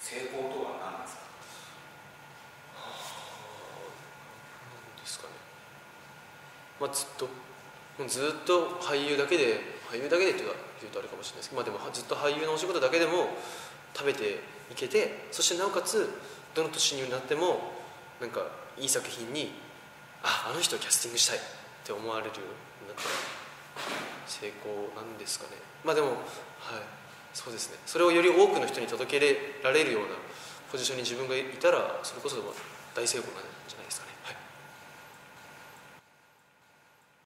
成功とは何ですか？ 何ですかね、まあ、ずっと俳優だけでって言うとあれかもしれないですけど、まあ、でもずっと俳優のお仕事だけでも食べていけて、そしてなおかつどの年になってもなんかいい作品にあの人をキャスティングしたいって思われるようになったら成功なんですかね。まあでも、はい、そうですね、それをより多くの人に届けられるようなポジションに自分がいたら、それこそ大成功なんじゃないですかね。